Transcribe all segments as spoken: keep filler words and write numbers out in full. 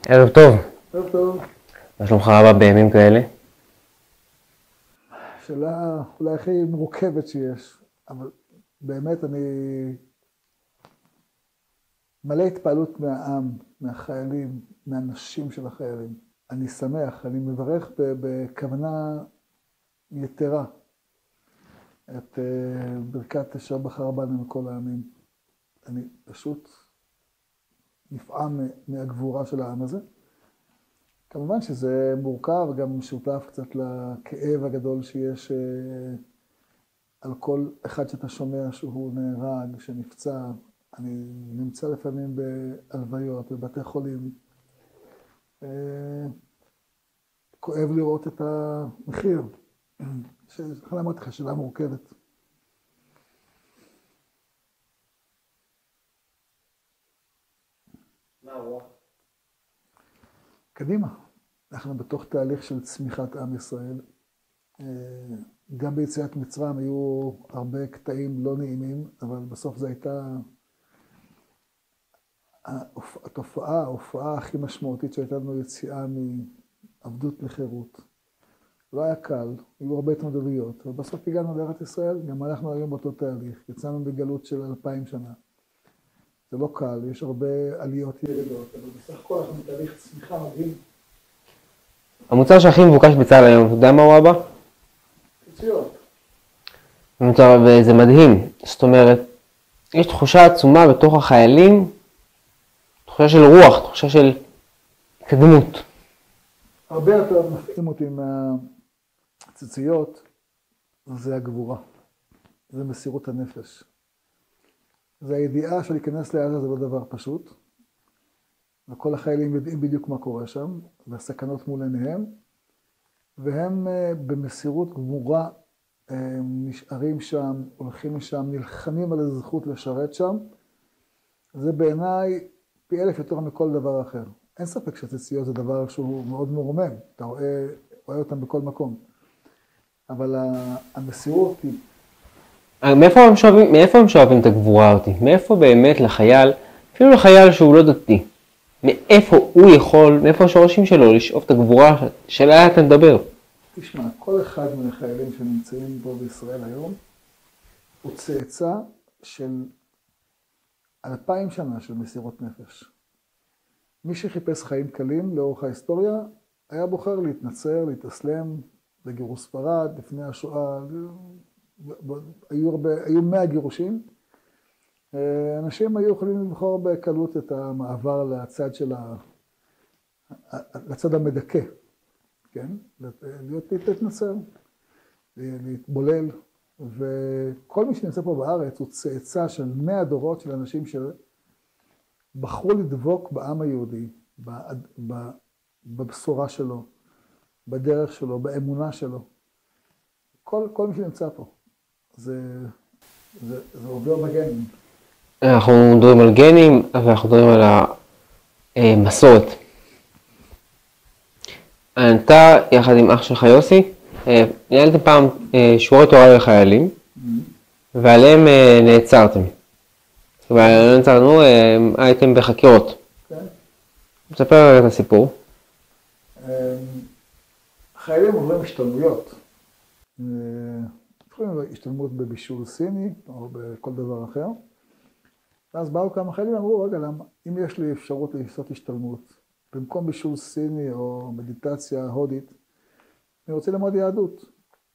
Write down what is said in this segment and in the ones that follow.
ערב טוב. טוב טוב. מה שלומך אבא בימים כאלה? שאלה אולי הכי מורכבת שיש, אבל באמת אני מלא התפעלות מהעם, מהחיילים, מהנשים של החיילים. אני שמח, אני מברך בכוונה יתרה את ברכת אשר בחר בנו מכל העמים. אני פשוט נפעם מהגבורה של העם הזה. כמובן שזה מורכב, גם משותף קצת לכאב הגדול שיש על כל אחד שאתה שומע שהוא נהרג, שנפצע. אני נמצא לפעמים בהלוויות, בבתי חולים. כואב לראות את המחיר. לכן אמרתי לך, שאלה מורכבת. מה הרוח? קדימה. אנחנו בתוך תהליך של צמיחת עם ישראל. גם ביציאת מצרים היו הרבה קטעים לא נעימים, אבל בסוף זו הייתה התופעה, ההופעה הכי משמעותית שהייתה לנו יציאה מעבדות לחירות. לא היה קל, היו הרבה התמודדויות, ובסוף הגענו לארץ ישראל, גם אנחנו היום באותו תהליך, יצאנו בגלות של אלפיים שנה. זה לא קל, יש הרבה עליות ירידות, אבל בסך הכל אנחנו בתהליך צמיחה מדהים. המוצר שהכי מבוקש בצה"ל היום, אתה יודע מה הוא אבא? ציציות. וזה מדהים, זאת אומרת, יש תחושה עצומה בתוך החיילים, תחושה של רוח, תחושה של קדמות. הרבה יותר מפעים אותי מהציציות, זה הגבורה, זה מסירות הנפש. זה הידיעה של להיכנס לעזה, זה לא דבר פשוט. וכל החיילים יודעים בדיוק מה קורה שם, והסכנות מול עיניהם, והם במסירות גמורה נשארים שם, הולכים משם, נלחמים על הזכות לשרת שם. זה בעיניי פי אלף יותר מכל דבר אחר. אין ספק שהציציות זה דבר שהוא מאוד מרומם, אתה רואה, רואה אותם בכל מקום. אבל המסירות היא... מאיפה הם שואבים, מאיפה הם שואבים את הגבורה אותי? מאיפה באמת לחייל, אפילו לחייל שהוא לא דתי, מאיפה הוא יכול, מאיפה השורשים שלו לשאוב את הגבורה שלה אתה מדבר? תשמע, כל אחד מהחיילים שנמצאים פה בישראל היום, הוא צאצא של אלפיים שנה של מסירות נפש. מי שחיפש חיים קלים לאורך ההיסטוריה, היה בוחר להתנצר, להתאסלם, לגירוש ספרד, לפני השואה, היו הרבה, היו מאה גירושים. אנשים היו יכולים לבחור בקלות את המעבר לצד של ה... לצד המדכא, כן? להיות להתנצר, להתבולל, וכל מי שנמצא פה בארץ הוא צאצא של מאה דורות של אנשים שבחרו לדבוק בעם היהודי, בבשורה שלו, בדרך שלו, באמונה שלו. כל, כל מי שנמצא פה, זה, זה, זה עובר בגנים. אנחנו מדברים על גנים, ואנחנו מדברים על המסורת. אתה, יחד עם אח שלך יוסי, ניהלתם פעם שיעורי תורה לחיילים, ועליהם נעצרתם. ועליהם נעצרנו, הייתם בחקירות. כן. מספר רגע את הסיפור. חיילים עוברים השתלמויות. יכולים השתלמות בבישול סיני, או בכל דבר אחר. ואז באו כמה חיילים ואמרו, רגע, למה? אם יש לי אפשרות לעשות השתלמות, במקום בישול סיני או מדיטציה הודית, אני רוצה ללמוד יהדות.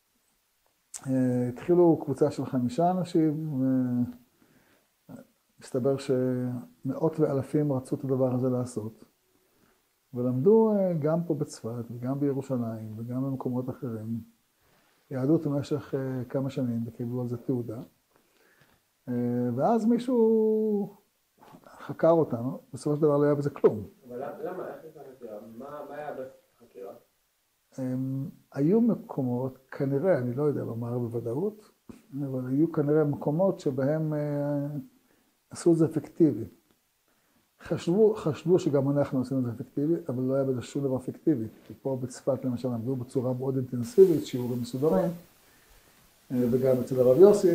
התחילו קבוצה של חמישה אנשים, ומסתבר שמאות ואלפים רצו את הדבר הזה לעשות. ולמדו גם פה בצפת, וגם בירושלים, וגם במקומות אחרים. יהדות במשך כמה שנים, וקיבלו על זה תעודה. ואז מישהו חקר אותנו, בסופו של דבר לא היה בזה כלום. אבל למה? איך הייתה חקירה? מה היה בחקירה? היו מקומות, כנראה, אני לא יודע לומר בוודאות, אבל היו כנראה מקומות שבהם עשו את זה אפקטיבי. חשבו, חשבו שגם אנחנו עשינו את זה אפקטיבי, אבל לא היה בזה שום דבר אפקטיבי. כי פה בצפת למשל עמדו בצורה מאוד אינטנסיבית, שיעורים מסודרים, וגם אצל הרב יוסי.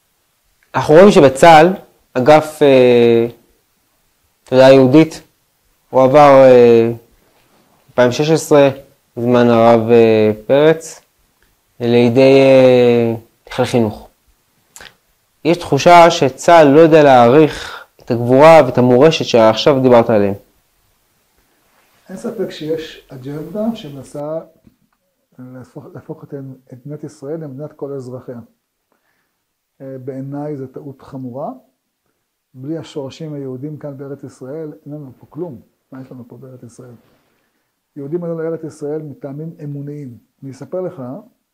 אנחנו רואים שבצה"ל, אגף תודעה יהודית, הוא עבר ב-אלפיים ושש עשרה, זמן הרב פרץ, לידי חיל חינוך. יש תחושה שצה"ל לא יודע להעריך את הגבורה ואת המורשת שעכשיו דיברת עליהם. אין ספק שיש אג'נדה שמנסה להפוך, להפוך את מדינת ישראל למדינת כל אזרחיה. בעיניי זו טעות חמורה. בלי השורשים היהודים כאן בארץ ישראל, אין לנו פה כלום. מה יש לנו פה בארץ ישראל? יהודים עלו לארץ ישראל מטעמים אמוניים. אני אספר לך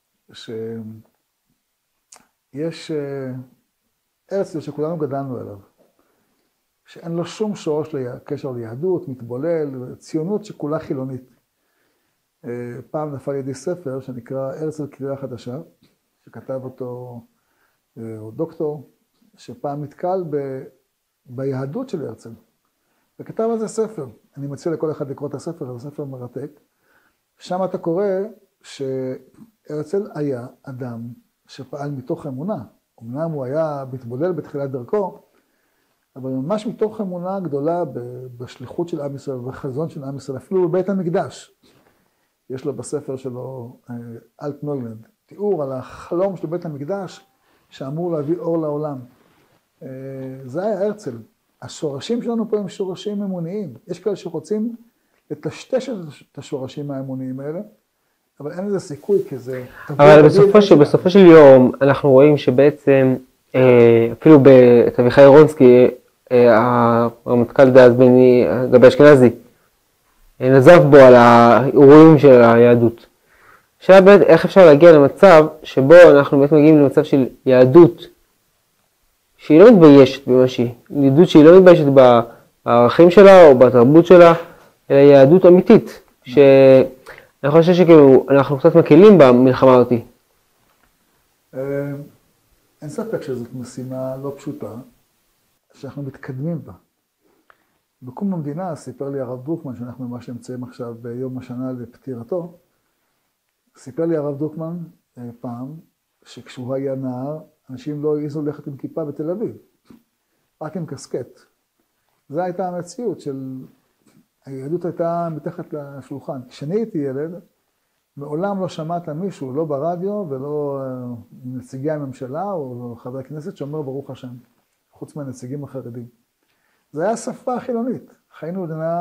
שיש ארץ שכולנו גדלנו אליו, שאין לו שום שורש לקשר ליהדות, מתבולל, ציונות שכולה חילונית. פעם נפל ידי ספר שנקרא ארץ על קריאה חדשה, שכתב אותו דוקטור, שפעם נתקל ב... ביהדות של הרצל. וכתב על זה ספר. אני מציע לכל אחד לקרוא את הספר, זה ספר מרתק. שם אתה קורא שהרצל היה אדם שפעל מתוך אמונה. אמנם הוא היה מתבולל בתחילת דרכו, אבל ממש מתוך אמונה גדולה בשליחות של עם ישראל, בחזון של עם ישראל, אפילו בבית המקדש. יש לו בספר שלו, אלטנוילנד, תיאור על החלום של בית המקדש, שאמור להביא אור לעולם. זה היה הרצל. השורשים שלנו פה הם שורשים אמוניים. יש כאלה שרוצים לטשטש את השורשים האמוניים האלה, אבל אין לזה סיכוי כזה. אבל בסופו, ש... בסופו של יום אנחנו רואים שבעצם, אפילו את אביחי רונסקי, הרמטכ"ל דאז בני גבי אשכנזי, נזף בו על האירועים של היהדות. עכשיו באמת איך אפשר להגיע למצב שבו אנחנו באמת מגיעים למצב של יהדות שהיא לא מתביישת במה שהיא, יהדות שהיא לא מתביישת בערכים שלה או בתרבות שלה, אלא יהדות אמיתית, שאני חושב שכאילו אנחנו קצת מקלים במלחמה אותי. אין ספק שזאת משימה לא פשוטה, שאנחנו מתקדמים בה. בקום המדינה סיפר לי הרב דרוקמן, שאנחנו ממש נמצאים עכשיו ביום השנה לפטירתו, סיפר לי הרב דרוקמן פעם, שכשהוא היה נער, אנשים לא העזו ללכת עם כיפה בתל אביב, רק עם קסקט. זו הייתה המציאות של, היהדות הייתה מתחת לשולחן. כשאני הייתי ילד, מעולם לא שמעת מישהו, לא ברדיו ולא נציגי הממשלה או חברי הכנסת שאומר ברוך השם, חוץ מהנציגים החרדים. זו הייתה שפה חילונית. חיינו מדינה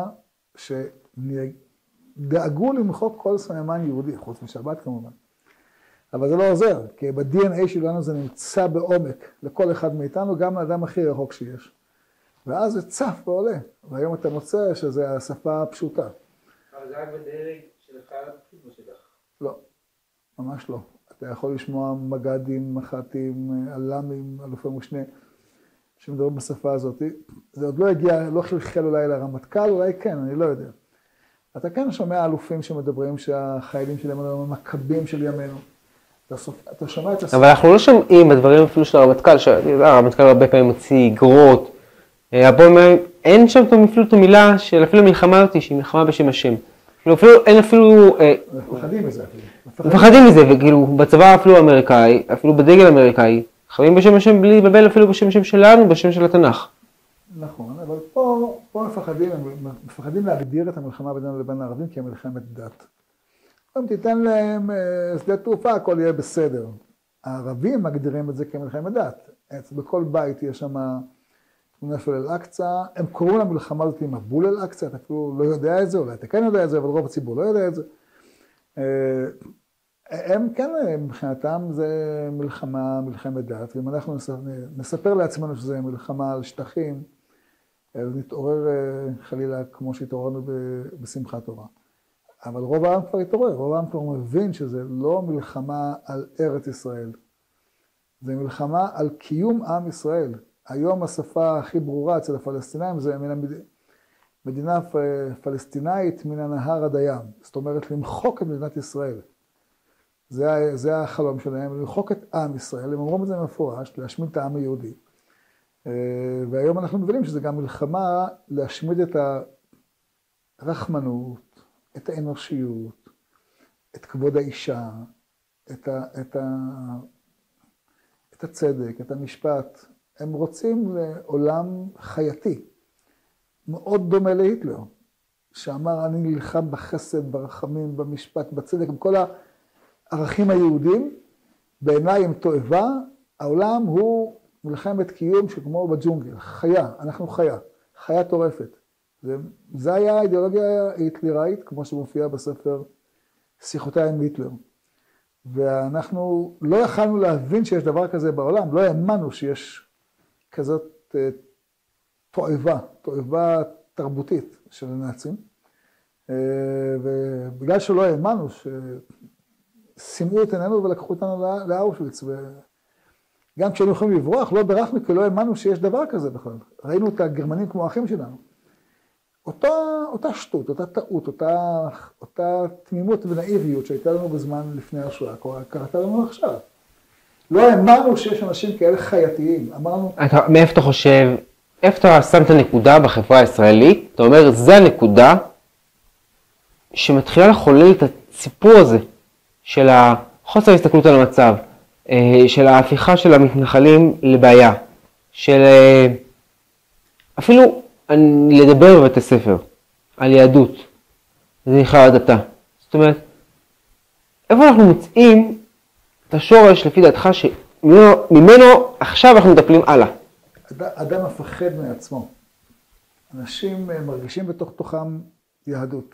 שדאגו למחוק כל סממן יהודי, חוץ משבת כמובן. אבל זה לא עוזר, כי ב-די אן איי שלנו זה נמצא בעומק לכל אחד מאיתנו, גם לאדם הכי רחוק שיש. ואז זה צף ועולה, והיום אתה מוצא שזה השפה הפשוטה. אבל זה רק ב-די אן איי של החייל הפשוט בשטח. לא, ממש לא. אתה יכול לשמוע מג"דים, מח"טים, אל"מים, אלופי משנה, שמדברים בשפה הזאת. זה עוד לא הגיע, לא חלחל אולי לרמטכ"ל, אולי כן, אני לא יודע. אתה כן שומע אלופים שמדברים שהחיילים שלהם הם המכבים של ימינו. אתה שומע את הספר. אבל אנחנו לא שומעים בדברים אפילו של הרמטכ"ל, שהרמטכ"ל הרבה פעמים מוציא גרות. אין שם אפילו את המילה של אפילו מלחמה אותי, שהיא מלחמה בשם השם. אין אפילו... מפחדים מזה אפילו. מפחדים מזה, וכאילו בצבא אפילו האמריקאי, אפילו בדגל האמריקאי, חיים בשם השם בלי לבלבל אפילו בשם השם שלנו, בשם של התנ"ך. נכון, אבל פה, פה מפחדים, מפחדים להגדיר את המלחמה בינינו לבין הערבים, כי הם מלחמת דת. אם תיתן להם שדה תעופה, הכל יהיה בסדר. הערבים מגדירים את זה כמלחמת דת. בכל בית יש שם תמונה של אל-אקצא, הם קוראים למלחמה הזאת מבול אל-אקצא, אתה אפילו לא יודע את זה, אולי אתה כן יודע את זה, אבל רוב הציבור לא יודע את זה. הם כן, מבחינתם זה מלחמה, מלחמת דת, ואם אנחנו נספר לעצמנו שזה מלחמה על שטחים, נתעורר חלילה כמו שהתעוררנו בשמחת תורה. אבל רוב העם כבר התעורר, רוב העם כבר מבין שזה לא מלחמה על ארץ ישראל, זה מלחמה על קיום עם ישראל. היום השפה הכי ברורה אצל הפלסטינאים זה מדינה פלסטינאית מן הנהר עד הים, זאת אומרת למחוק את מדינת ישראל. זה, זה החלום שלהם, למחוק את עם ישראל, הם אומרים את זה מפורש, להשמיד את העם היהודי. והיום אנחנו מבינים שזה גם מלחמה להשמיד את הרחמנות, את האנושיות, את כבוד האישה, את, ה, את, ה, את הצדק, את המשפט. הם רוצים לעולם חייתי, מאוד דומה להיטלר. שאמר אני נלחם בחסד, ברחמים, במשפט, בצדק, בכל הערכים היהודים, בעיניי הם תועבה, העולם הוא מלחמת קיום שכמו בג'ונגל, חיה, אנחנו חיה, חיה טורפת. זה, זה היה האידיאולוגיה היטלראית, כמו שמופיעה בספר שיחותיי עם היטלר. ואנחנו לא יכלנו להבין שיש דבר כזה בעולם, לא האמנו שיש כזאת תועבה, תועבה תרבותית של הנאצים. ובגלל שלא האמנו, ששימו את עינינו ולקחו אותנו לאושוויץ. וגם כשהיינו יכולים לברוח, לא ברחנו, כי לא האמנו שיש דבר כזה בכלל. ראינו את הגרמנים כמו האחים שלנו. אותה, אותה שטות, אותה טעות, אותה, אותה תמימות ונאיביות שהייתה לנו בזמן לפני השואה, קרתה לנו עכשיו. לא האמנו שיש אנשים כאלה חייתיים, אמרנו... אתה, מאיפה אתה חושב, איפה אתה שם את הנקודה בחברה הישראלית? אתה אומר, זה הנקודה שמתחילה לחולל את הסיפור הזה של החוסר הסתכלות על המצב, של ההפיכה של המתנחלים לבעיה, של אפילו לדבר בבית הספר על יהדות, זה נקרא הדתה. זאת אומרת, איפה אנחנו מוצאים את השורש לפי דעתך שממנו עכשיו אנחנו מטפלים הלאה? אדם מפחד מעצמו. אנשים מרגישים בתוך תוכם יהדות.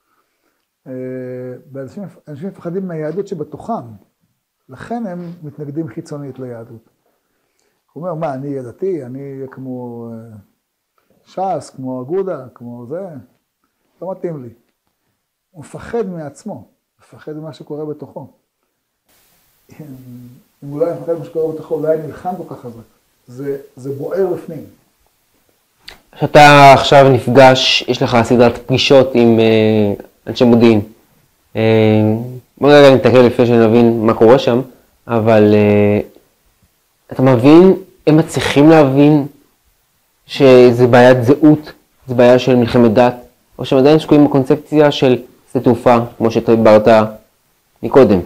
ואנשים אנשים מפחדים מהיהדות שבתוכם. לכן הם מתנגדים חיצונית ליהדות. הוא אומר, מה, אני ידעתי, אני כמו ש"ס, כמו אגודה, כמו זה. לא מתאים לי. הוא מפחד מעצמו, מפחד ממה שקורה בתוכו. אם הוא לא היה מפחד ממה שקורה בתוכו, הוא לא היה נלחם כל כך חזק. זה, זה בוער בפנים. כשאתה עכשיו נפגש, יש לך סדרת פגישות עם uh, אנשי מודיעין. Uh, בוא רגע נתקל לפני שנבין מה קורה שם, אבל uh, אתה מבין, הם מצליחים להבין שזה בעיית זהות, זה בעיה של מלחמת דת, או שהם עדיין שקועים בקונספציה של שדה תעופה, כמו שדיברת מקודם.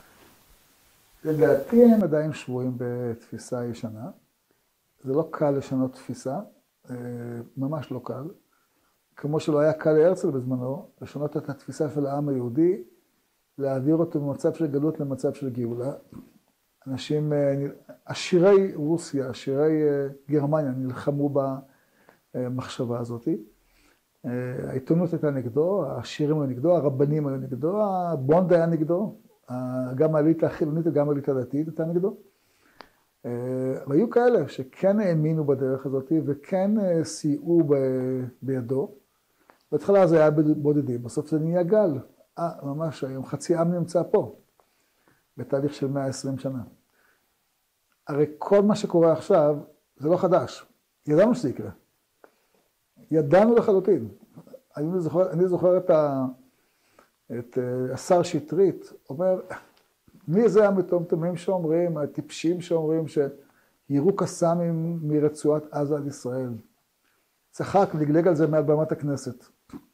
לדעתי הם עדיין שבויים בתפיסה ישנה. זה לא קל לשנות תפיסה, ממש לא קל. כמו שלא היה קל להרצל בזמנו, לשנות את התפיסה של העם היהודי, להעביר אותו ממצב של גלות למצב של גאולה. אנשים, עשירי רוסיה, עשירי גרמניה נלחמו במחשבה הזאת. העיתונות הייתה נגדו, השירים היו נגדו, הרבנים היו נגדו, הבונד היה נגדו, גם האליטה החילונית וגם האליטה הדתית הייתה נגדו. והיו כאלה שכן האמינו בדרך הזאת וכן סייעו בידו. בהתחלה זה היה בודדים, בסוף זה נהיה גל. אה, ממש היום חצי עם נמצא פה, בתהליך של מאה ועשרים שנה. הרי כל מה שקורה עכשיו זה לא חדש. ידענו שזה יקרה. ידענו לחלוטין. אני זוכר, אני זוכר את, ה, את השר שטרית, אומר, מי זה המטומטמים שאומרים, הטיפשים שאומרים שירו קסאמים מרצועת עזה עד ישראל? צחק, לגלג על זה מעל במת הכנסת.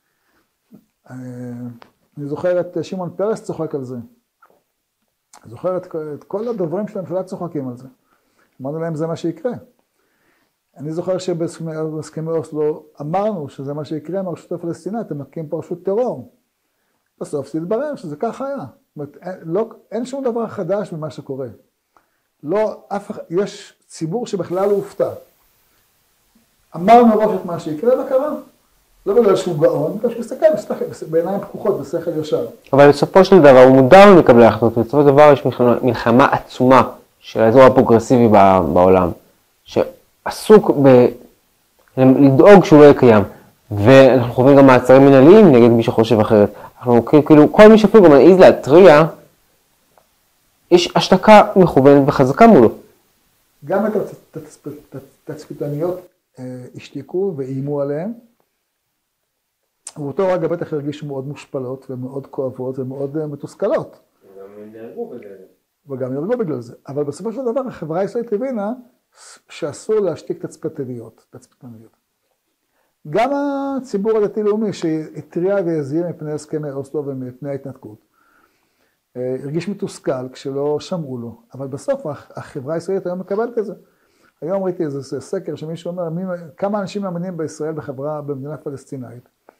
אני זוכר את שמעון פרס צוחק על זה. אני זוכר את, את כל הדוברים של הממשלה צוחקים על זה. אמרנו להם זה מה שיקרה. אני זוכר שבהסכמי אוסלו אמרנו שזה מה שיקרה מהרשות הפלסטינית, אתם מקים פה רשות טרור. בסוף זה התברר שזה כך היה. זאת אומרת, אין, לא, אין שום דבר חדש ממה שקורה. לא, אף, יש ציבור שבכלל הוא הופתע. אמרנו מראש את מה שיקרה וקרה. לא בגלל שהוא גאון, בגלל שהוא מסתכל בעיניים פקוחות, בשכל ישר. אבל בסופו של דבר הוא מודע למקבלי ההחלטות, בסופו של דבר יש מלחמה עצומה של האזור הפרוגרסיבי בעולם, שעסוק ב... לדאוג שהוא לא יהיה קיים. ואנחנו חווים גם מעצרים מנהליים נגד מי שחושב אחרת. אנחנו כאילו, כל מי שאפילו גם מעז להתריע, יש השתקה מכוונת וחזקה מולו. גם את התצפיתניות השתיקו ואיימו עליהם, ובאותו רגע בטח הרגישו מאוד מושפלות ומאוד כואבות ומאוד מתוסכלות. וגם נהרגו בגלל זה. וגם נהרגו בגלל זה. אבל בסופו של דבר החברה הישראלית הבינה שאסור להשתיק תצפיתניות. תצפיתניות. גם הציבור הדתי-לאומי שהתריע והזהיר מפני הסכמי אוסלו ומפני ההתנתקות, הרגיש מתוסכל כשלא שמעו לו, אבל בסוף החברה הישראלית היום מקבלת את זה. היום ראיתי איזה סקר שמישהו אומר, מי, כמה אנשים מאמינים בישראל בחברה, במדינה פלסטינאית.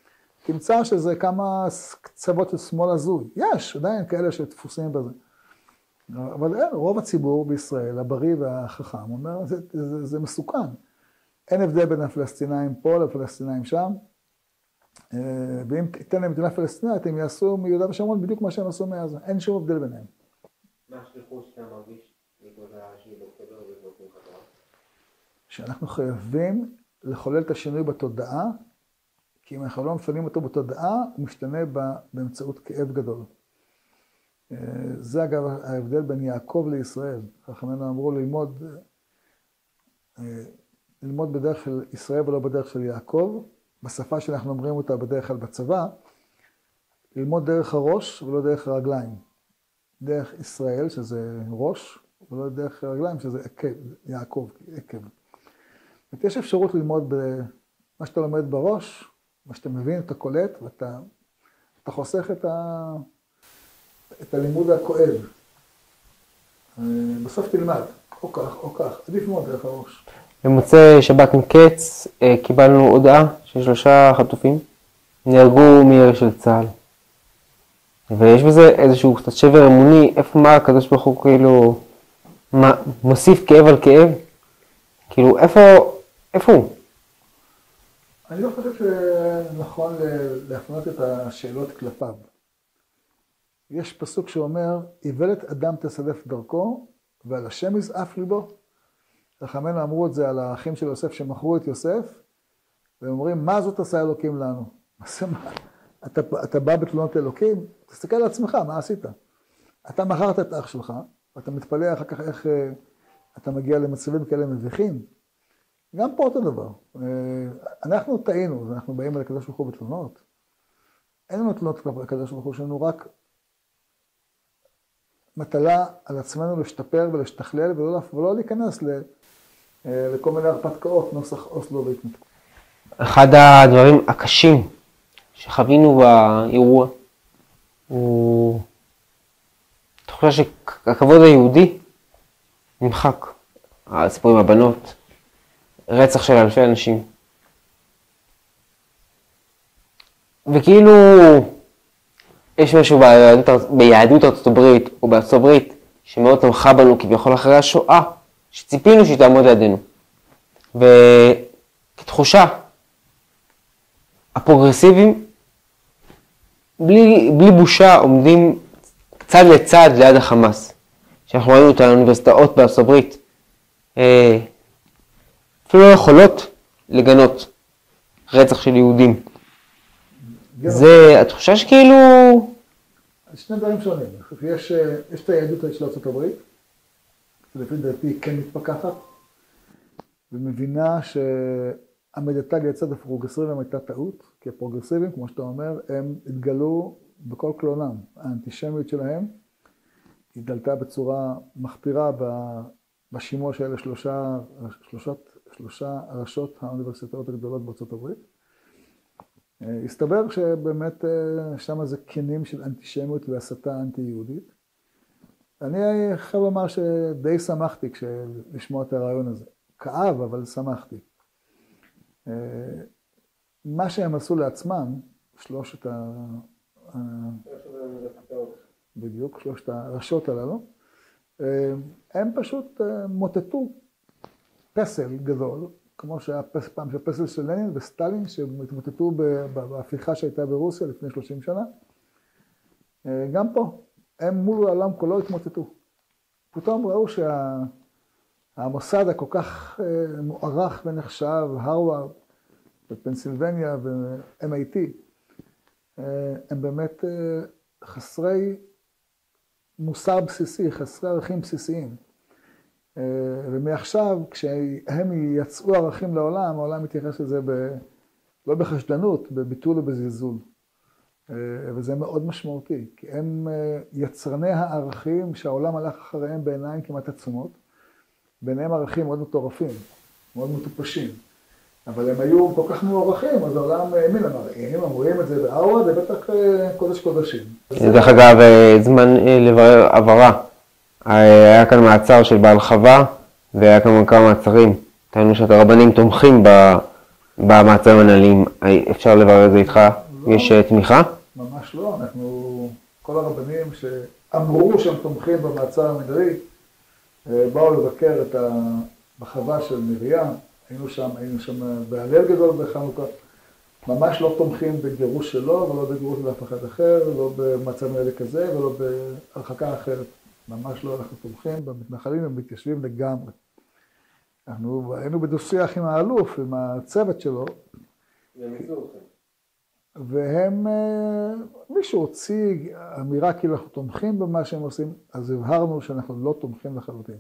תמצא שזה כמה קצוות של שמאל הזוי. יש, עדיין כאלה שתפוסים בזה. אבל אין, רוב הציבור בישראל, הבריא והחכם, אומר, זה, זה, זה מסוכן. אין הבדל בין הפלסטינאים פה לפלסטינאים שם. ואם תיתן להם מדינה פלסטינאית, הם יעשו מיהודה ושומרון בדיוק מה שהם עשו מאז. אין שום הבדל ביניהם. מה השליחות שאתה מרגיש בעקבות השביעי באוקטובר ובאוקטובר חזרה? שאנחנו חייבים לחולל את השינוי בתודעה, כי אם אנחנו לא מפנים אותו בתודעה, הוא משתנה באמצעות כאב גדול. זה אגב ההבדל בין יעקב לישראל. חכמינו אמרו ללמוד, ללמוד בדרך של ישראל ולא בדרך של יעקב, בשפה שאנחנו אומרים אותה בדרך כלל בצבא, ללמוד דרך הראש ולא דרך הרגליים. דרך ישראל, שזה ראש, ולא דרך הרגליים, שזה עקב, יעקב, עקב. יש אפשרות ללמוד במה שאתה לומד בראש, מה שאתה מבין, אתה קולט, ואתה אתה חוסך את, ה, את הלימוד הכואב. בסוף תלמד, או כך, או כך, עדיף מאוד דרך הראש. במוצאי שבת מקץ קיבלנו הודעה של שלושה חטופים נהרגו מירי של צה"ל. ויש בזה איזשהו קצת שבר אמוני, איפה מה הקדוש ברוך הוא כאילו מה, מוסיף כאב על כאב? כאילו איפה, איפה הוא? אני לא חושב שנכון להפנות את השאלות כלפיו. יש פסוק שאומר, איוולת אדם תסלף דרכו ועל השם יזעף ליבו. חכמינו אמרו את זה על האחים של יוסף שמכרו את יוסף, והם אומרים, מה זאת עשה אלוקים לנו? אתה, אתה בא בתלונות אלוקים, תסתכל על עצמך, מה עשית? אתה מכרת את אח שלך, ואתה מתפלא אחר כך איך אתה מגיע למצבים כאלה מביכים. גם פה אותו דבר. אנחנו טעינו, אנחנו באים אל הקדוש ברוך הוא בתלונות. אין לנו תלונות כלפי הקדוש ברוך הוא, יש לנו רק מטלה על עצמנו להשתפר ולהשתכלל, ולא, ולא להיכנס ל, לכל מיני הרפתקאות, נוסח אוסלו והתנתקות. אחד הדברים הקשים שחווינו באירוע, הוא תחושה שהכבוד היהודי נמחק. הסיפור עם הבנות, רצח של אלפי אנשים. וכאילו יש משהו ביהדות, ביהדות ארצות הברית או בארצות הברית שמאוד תמכה בנו כביכול אחרי השואה, שציפינו שהיא תעמוד לידינו. וכתחושה, הפרוגרסיבים בלי, בלי בושה עומדים צד לצד ליד החמאס. שאנחנו ראינו אותה לאוניברסיטאות בארצות הברית, אה, אפילו לא יכולות לגנות רצח של יהודים. זה התחושה שכאילו... שני דברים שונים. יש, יש את היהדות של ארצות הברית, שלפי דעתי כן מתפקחת, ומבינה שהעמדתה לצד הפרוגרסיבים הייתה טעות, כי הפרוגרסיבים, כמו שאתה אומר, הם התגלו בכל קלונם. האנטישמיות שלהם התגלתה בצורה מחפירה בשימוע של שלושה, שלושות, שלושה ראשות האוניברסיטאות הגדולות בארצות הברית. הסתבר שבאמת שם זה כנים של אנטישמיות והסתה אנטי-יהודית. אני חייב לומר שדי שמחתי כשלשמוע את הרעיון הזה. כאב, אבל שמחתי. מה שהם עשו לעצמם, שלושת ה... בדיוק, שלושת הראשות הללו, הם פשוט מוטטו פסל גדול, כמו שהיה פעם של פסל של לנין וסטלין, שהתמוטטו בהפיכה שהייתה ברוסיה לפני שלושים שנה. גם פה, הם מול העולם כולו התמוטטו. פתאום ראו שהמוסד הכל כך מוערך ונחשב, הרווארד, בפנסילבניה ו-אם איי טי, הם באמת חסרי מוסר בסיסי, חסרי ערכים בסיסיים. ומעכשיו, כשהם יצאו ערכים לעולם, העולם מתייחס לזה ב... לא בחשדנות, בביטול ובזלזול. וזה מאוד משמעותי, כי הם יצרני הערכים שהעולם הלך אחריהם בעיניים כמעט עצומות, ביניהם ערכים מאוד מטורפים, מאוד מטופשים. אבל הם היו כל כך מוערכים, אז העולם האמין למראים, אמורים את זה בהרווארד, זה בטח קודש קודשים. דרך אגב, זמן לברר עברה. היה כאן מעצר של בעל חווה, והיה כאן כמה מעצרים. טענו שאת הרבנים תומכים במעצרים הנהליים. אפשר לברר את זה איתך? יש uh, תמיכה? ממש לא, אנחנו, כל הרבנים שאמרו שהם תומכים במעצר המנהלי, באו לבקר את ה... בחווה של מרים, היינו שם, היינו שם בהלל גדול בחנוכה, ממש לא תומכים בגירוש שלו, ולא בגירוש לאף אחד אחר, לא במצב מנהלי כזה, ולא בהרחקה אחרת. ממש לא, אנחנו תומכים במתנחלים ומתיישבים לגמרי. אנחנו היינו בדו-שיח עם האלוף, עם הצוות שלו. והם, מישהו הוציא אמירה כאילו אנחנו תומכים במה שהם עושים, אז הבהרנו שאנחנו לא תומכים לחלוטין.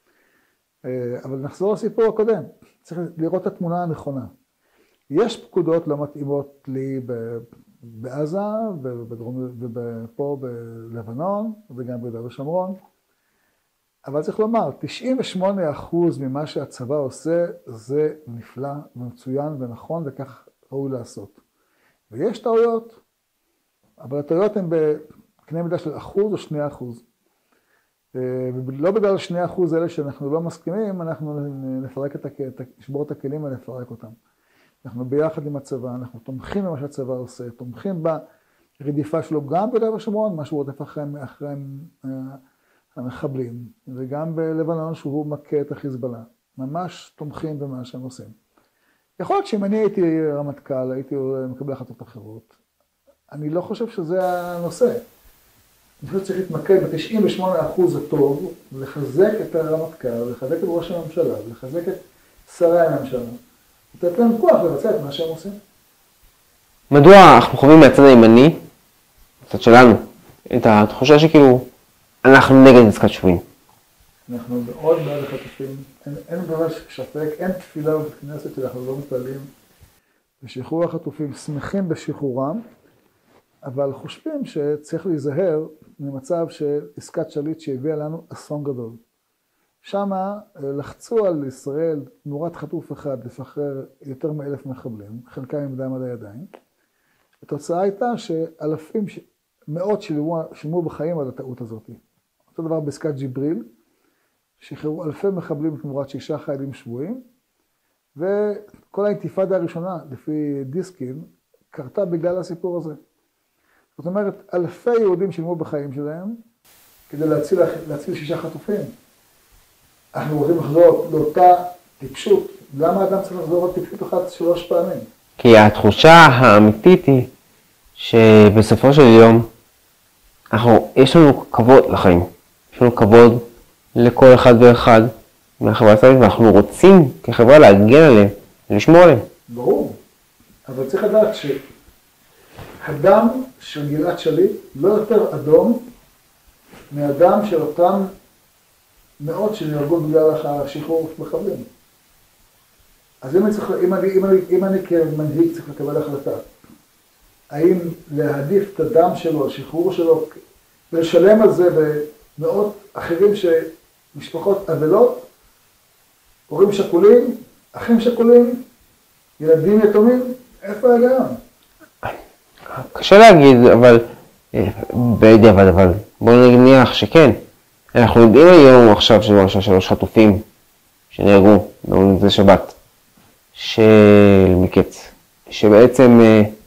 אבל נחזור לסיפור הקודם, צריך לראות את התמונה הנכונה. יש פקודות לא מתאימות לי בעזה, ופה בלבנון, וגם ביהודה ושומרון, אבל צריך לומר, תשעים ושמונה אחוז ממה שהצבא עושה, זה נפלא ומצוין ונכון, וכך ראוי לעשות. ויש טעויות, אבל הטעויות הן בקנה מידה של אחוז או שני אחוז. ולא בגלל שני אחוז אלה שאנחנו לא מסכימים, אנחנו נפרק את הכלים, נשבור את הכלים ונפרק אותם. אנחנו ביחד עם הצבא, אנחנו תומכים במה שהצבא עושה, תומכים ברדיפה שלו גם ביהודה ושומרון, מה שהוא רודף אחריהם, אחריהם המחבלים, וגם בלבנון שהוא מכה את החיזבאללה. ממש תומכים במה שהם עושים. יכול להיות שאם אני הייתי רמטכ"ל, הייתי מקבל החלטות אחרות. אני לא חושב שזה הנושא. אני חושב שצריך להתמקד ב-תשעים ושמונה אחוז הטוב, לחזק את הרמטכ"ל, לחזק את ראש הממשלה, לחזק את שרי הממשלה. לתת להם כוח לבצע את מה שהם עושים. מדוע אנחנו חווים מהצד הימני, הצד שלנו, את התחושה שכאילו אנחנו נגד עסקת שבויים? אנחנו מאוד בעד החטופים, אין, אין דבר שפק, אין תפילה בכנסת שאנחנו לא מתפללים בשחרור החטופים, שמחים בשחרורם, אבל חושבים שצריך להיזהר ממצב של עסקת שליט שהביאה לנו אסון גדול. שמה לחצו על ישראל תמורת חטוף אחד לשחרר יותר מאלף מחבלים, חלקם עם דם על הידיים. התוצאה הייתה שאלפים, מאות שילמו, שילמו בחיים על הטעות הזאת. אותו דבר בעסקת ג'יבריל, שחררו אלפי מחבלים תמורת שישה חיילים שבויים, וכל האינתיפאדה הראשונה, לפי דיסקין, קרתה בגלל הסיפור הזה. זאת אומרת, אלפי יהודים שילמו בחיים שלהם, כדי להציל, להציל שישה חטופים. אנחנו רוצים לחזור לאותה טיפשות. למה האדם צריך לחזור לטיפשות אחת שלוש פעמים? כי התחושה האמיתית היא שבסופו של יום, אנחנו, יש לנו כבוד לחיים. יש לנו כבוד לכל אחד ואחד מהחברה הישראלית, ואנחנו רוצים כחברה להגן עליהם ולשמור עליהם. ברור. אבל צריך לדעת שהדם של גלעד שליט לא יותר אדום מהדם של אותם מאות שנהרגו בגלל השחרור מחבלים. אז אם אני, צריך, אם אני, אם אני, אם אני כמנהיג צריך לקבל החלטה, האם להעדיף את הדם שלו, השחרור שלו, ולשלם על זה במאות אחרים שמשפחות אבלות, הורים שכולים, אחים שכולים, ילדים יתומים, איפה ההיגיון? קשה להגיד, אבל, בדיעבד, אבל בואו נניח שכן. אנחנו יודעים היום עכשיו שלושה שלוש חטופים שנהרגו במוצאי שבת של מקץ, שבעצם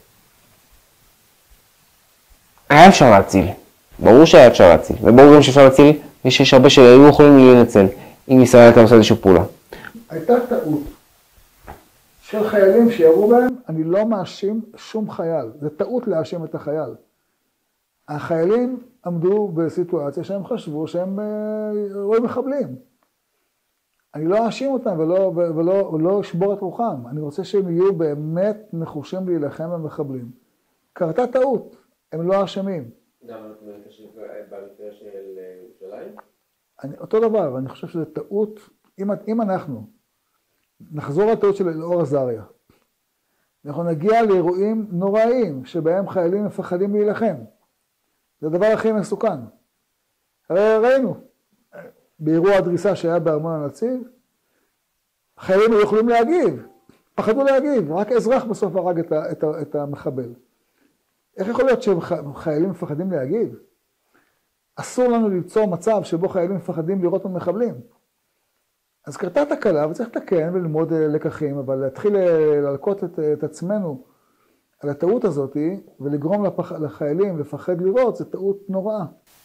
היה אפשר להציל, ברור שהיה אפשר להציל, וברור גם שאפשר להציל, ויש הרבה שהיו יכולים להינצל, אם ישראל הייתה עושה איזושהי פעולה. הייתה טעות של חיילים שירו בהם, אני לא מאשים שום חייל, זה טעות להאשים את החייל. החיילים עמדו בסיטואציה שהם חשבו שהם רואים מחבלים. אני לא אאשים אותם ולא, ולא, ולא אשבור את רוחם. אני רוצה שהם יהיו באמת נחושים להילחם במחבלים. קרתה טעות, הם לא אשמים. גם במקרה של ירושלים? אותו דבר, אני חושב שזה טעות, אם, אם אנחנו נחזור לטעות של אלאור עזריה, אנחנו נגיע לאירועים נוראיים שבהם חיילים מפחדים להילחם. זה הדבר הכי מסוכן. הרי ראינו, באירוע הדריסה שהיה בארמון הנציב, חיילים היו יכולים להגיב, פחדו להגיב, רק אזרח בסוף הרג את, ה, את, ה, את המחבל. איך יכול להיות שחיילים מפחדים להגיב? אסור לנו ליצור מצב שבו חיילים מפחדים לראות במחבלים. אז קרתה תקלה וצריך לתקן וללמוד לקחים, אבל להתחיל ללקות את, את עצמנו על הטעות הזאת, ולגרום לפח, לחיילים לפחד לראות, זה טעות נוראה.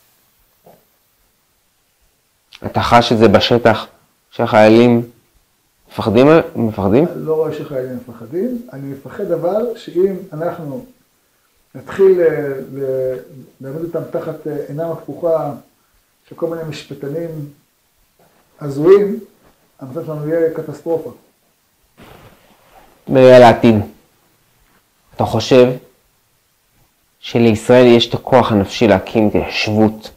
אתה חש את זה בשטח, שהחיילים מפחדים? מפחדים? לא רואה שחיילים מפחדים, אני מפחד אבל שאם אנחנו נתחיל לעמוד אותם תחת עינם הפקוחה של כל מיני משפטנים הזויים, המצב שלנו יהיה קטסטרופה. בגלל העתיד, אתה חושב שלישראל יש את הכוח הנפשי להקים התיישבות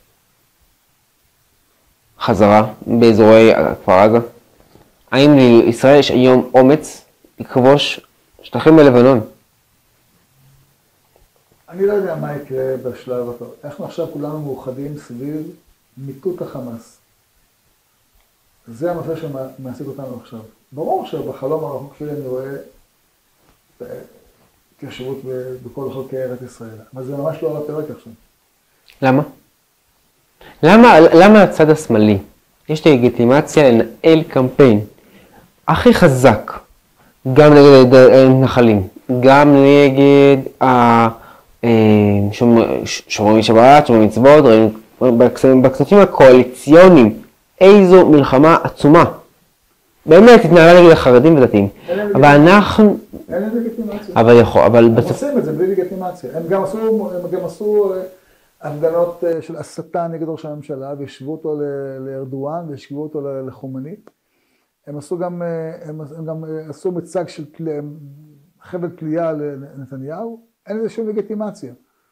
חזרה באזורי כפר עזה? האם לישראל יש היום אומץ לכבוש שטחים בלבנון? אני לא יודע מה יקרה בשלב הבא. אנחנו עכשיו כולנו מאוחדים סביב מיטוט החמאס. זה המצב שמעסיק אותנו עכשיו. ברור שבחלום הרחוק שלי אני רואה התיישבות בכל חלקי ארץ ישראל, אבל זה ממש לא על הפרק עכשיו. למה? למה, למה הצד השמאלי יש את הלגיטימציה לנהל קמפיין הכי חזק, גם נגד הנחלים, גם נגד שומרי שבת, שומרי מצוות, בכספים הקואליציוניים, איזו מלחמה עצומה. באמת התנהלה נגד החרדים ודתיים. אבל אנחנו... אין לזה לגיטימציה. אבל יכול, אבל... הם עושים את זה בלי לגיטימציה. הם גם עשו, הם גם עשו הפגנות של הסתה נגד ראש הממשלה, והשוו אותו לארדואן, והשוו אותו לחומני. הם עשו גם, הם, הם גם עשו מצג של חבל תלייה לנתניהו, אין לזה שום לגיטימציה.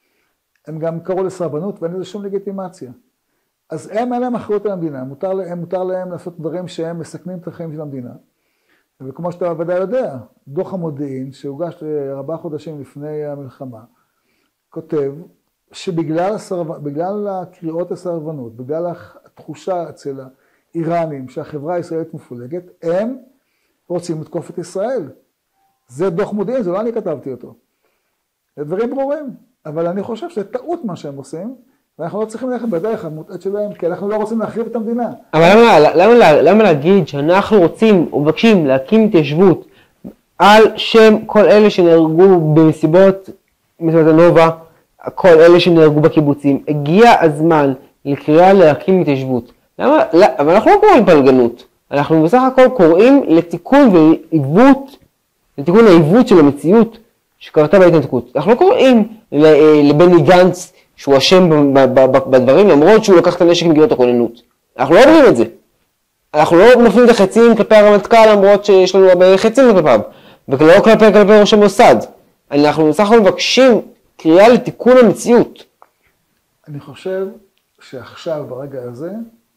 הם גם קראו לסרבנות ואין לזה שום לגיטימציה. אז הם אין להם אחריות על המדינה, מותר, הם, מותר להם לעשות דברים שהם מסכנים את החיים של המדינה. וכמו שאתה ודאי יודע, דוח המודיעין שהוגש ארבעה חודשים לפני המלחמה, כותב שבגלל הסרב, בגלל הקריאות הסרבנות, בגלל התחושה אצל האיראנים שהחברה הישראלית מפולגת, הם רוצים לתקוף את ישראל. זה דוח מודיעין, זה לא אני כתבתי אותו. זה דברים ברורים, אבל אני חושב שזה טעות מה שהם עושים, ואנחנו לא צריכים ללכת בדרך המוטעת שלהם, כי אנחנו לא רוצים להחריב את המדינה. אבל למה, למה, למה להגיד שאנחנו רוצים ומבקשים להקים התיישבות על שם כל אלה שנהרגו במסיבות, מסיבות הנובה, כל אלה שנהרגו בקיבוצים? הגיע הזמן לקריאה להקים התיישבות. למה? לא, אבל אנחנו לא קוראים פלגנות. אנחנו בסך הכל קוראים לתיקון ועיוות, לתיקון העיוות של המציאות שקרתה בהתנתקות. אנחנו לא קוראים לבני גנץ שהוא אשם בדברים, למרות שהוא לקח את הנשק מגילות הכוננות. אנחנו לא אומרים את זה. אנחנו לא מפנים את החצים כלפי הרמטכ"ל, למרות שיש לנו הרבה חצים כלפיו, ולא כלפי כלפי ראש המוסד. אנחנו בסך הכל מבקשים קריאה לתיקון המציאות. אני חושב שעכשיו, ברגע הזה,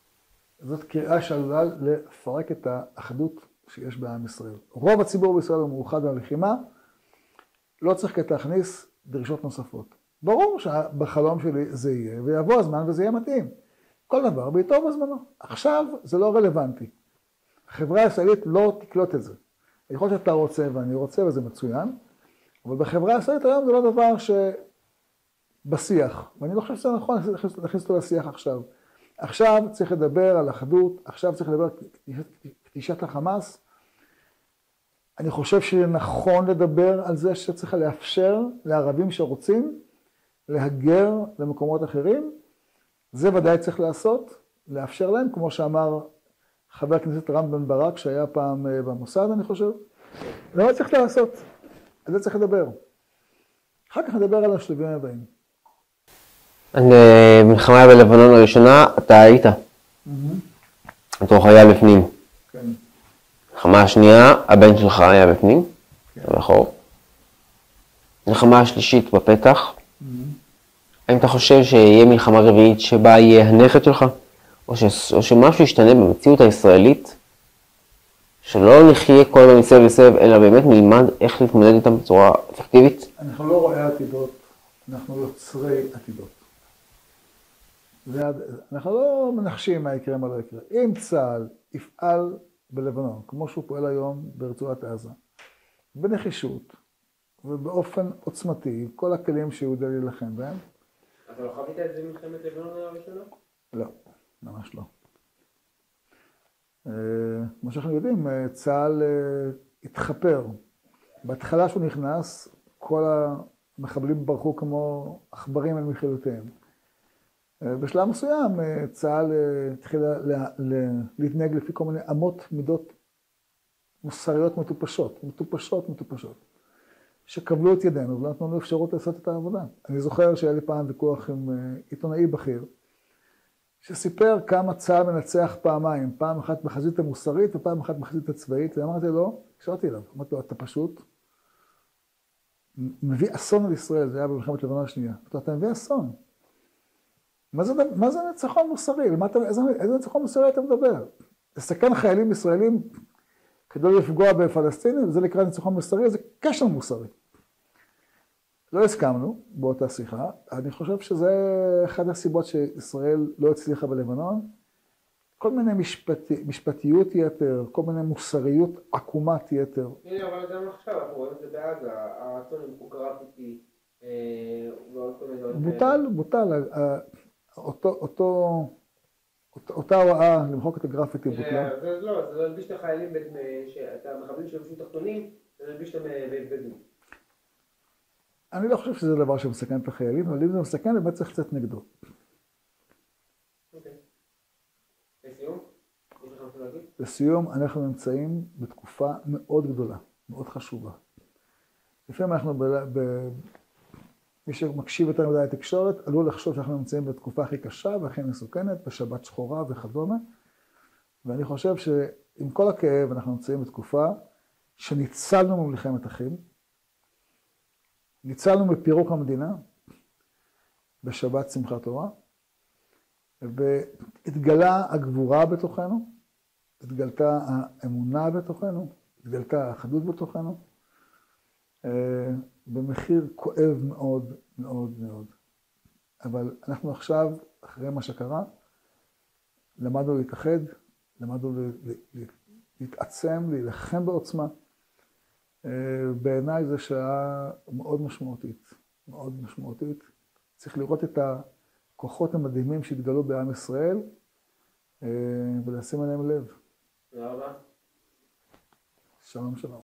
זאת קריאה שעלולה לפרק את האחדות שיש בעם ישראל. רוב הציבור בישראל הוא מאוחד בלחימה, לא צריך להכניס דרישות נוספות. ברור שבחלום שלי זה יהיה, ויבוא הזמן וזה יהיה מתאים. כל דבר בעיתו בזמנו. עכשיו זה לא רלוונטי. החברה הישראלית לא תקלוט את זה. יכול שאתה רוצה ואני רוצה וזה מצוין, אבל בחברה הישראלית היום זה לא דבר שבשיח. ואני לא חושב שזה נכון להכניס אותו לשיח עכשיו. עכשיו צריך לדבר על אחדות, עכשיו צריך לדבר על קטישת החמאס. אני חושב שנכון לדבר על זה שצריך לאפשר לערבים שרוצים להגר למקומות אחרים. זה ודאי צריך לעשות, לאפשר להם, כמו שאמר חבר הכנסת רם בן ברק, שהיה פעם במוסד, אני חושב. זה מה צריך לעשות, על זה צריך לדבר. אחר כך נדבר על השלבים הבאים. במלחמה בלבנון הראשונה, אתה היית. אתה חייל בפנים. כן. מלחמה השנייה, הבן שלך היה בפנים. מאחור. מלחמה השלישית בפתח. האם אתה חושב שיהיה מלחמה רביעית שבה יהיה הנכד שלך? או, ש... או שמשהו ישתנה במציאות הישראלית? שלא נחיה כל הזמן מסביב וסביב, אלא באמת נלמד איך להתמודד איתם בצורה אפקטיבית? אנחנו לא רואה עתידות, אנחנו יוצרי עתידות. אנחנו לא מנחשים מה יקרה, מה לא יקרה. אם צה"ל יפעל בלבנון, כמו שהוא פועל היום ברצועת עזה, בנחישות ובאופן עוצמתי, כל הכלים שהוא יודע להילחם בהם. אתה לא חווית את זה במלחמת לבנון הראשונה? לא, ממש לא. כמו שאנחנו יודעים, צה"ל התחפר. בהתחלה שהוא נכנס, כל המחבלים ברחו כמו עכברים על מחילותיהם. בשלב מסוים צה"ל התחיל להתנהג לפי כל מיני אמות מידות מוסריות מטופשות, מטופשות, מטופשות, שקבלו את ידינו ולא נתנו לנו אפשרות לעשות את העבודה. אני זוכר שהיה לי פעם ויכוח עם עיתונאי בכיר, שסיפר כמה צה"ל מנצח פעמיים, פעם אחת בחזית המוסרית ופעם אחת בחזית הצבאית, ואמרתי לו, קשרתי אליו, אמרתי לו, אתה פשוט מביא אסון על ישראל, זה היה במלחמת לבנון השנייה. אתה מביא אסון. מה זה, מה זה ניצחון מוסרי? למה אתה, איזה, איזה ניצחון מוסרי אתה מדבר? לסכן חיילים ישראלים כדי לפגוע בפלסטינים, וזה נקרא ניצחון מוסרי, זה קשר מוסרי. לא הסכמנו באותה שיחה, אני חושב שזה אחת הסיבות שישראל לא הצליחה בלבנון, כל מיני משפטי, משפטיות יתר, כל מיני מוסריות עקומת יתר. הנה, אבל גם עכשיו, אנחנו רואים את זה בעזה, הרצון עם גרפיטי, ועוד כל מיני... בוטל, בוטל, אותו, אותו, אותה הוראה למחוק את הגרפיטי בוטלה. זה לא, זה להלביש את החיילים, את המחבלים שלבשו תחתונים, זה להלביש אותם בבגדים. אני לא חושב שזה דבר שמסכן את החיילים, אבל אם זה מסכן, באמת צריך לצאת נגדו. אוקיי. לסיום? יש לך משהו להגיד? לסיום, אנחנו נמצאים בתקופה מאוד גדולה, מאוד חשובה. לפעמים אנחנו, ב... ב... מי שמקשיב יותר מדי לתקשורת, עלול לחשוב שאנחנו נמצאים בתקופה הכי קשה והכי מסוכנת, בשבת שחורה וכדומה. ואני חושב שעם כל הכאב אנחנו נמצאים בתקופה שניצלנו ממלחמת אחים, ניצלנו מפירוק המדינה בשבת שמחת תורה, והתגלה הגבורה בתוכנו, התגלתה האמונה בתוכנו, התגלתה האחדות בתוכנו, במחיר כואב מאוד מאוד מאוד. אבל אנחנו עכשיו, אחרי מה שקרה, למדנו להתאחד, למדנו להתעצם, להילחם בעוצמה. בעיניי זו שעה מאוד משמעותית, מאוד משמעותית. צריך לראות את הכוחות המדהימים שהתגלו בעם ישראל, ולשים עליהם לב. תודה רבה. שלום שלום.